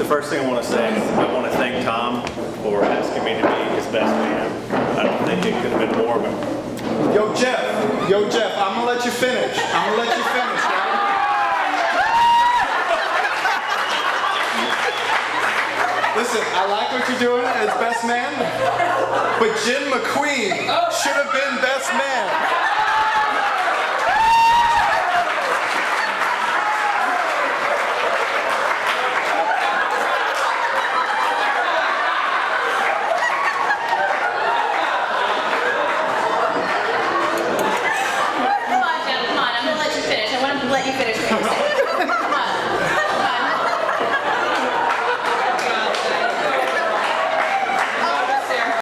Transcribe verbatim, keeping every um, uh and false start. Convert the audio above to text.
first thing I want to say is I want to thank Tom for asking me to be his best man. I don't think it could have been more of a... Yo, Jeff. Yo, Jeff, I'm going to let you finish. I'm going to let you finish, right? Listen, I like what you're doing as best man, but Jim McQueen should have been best man.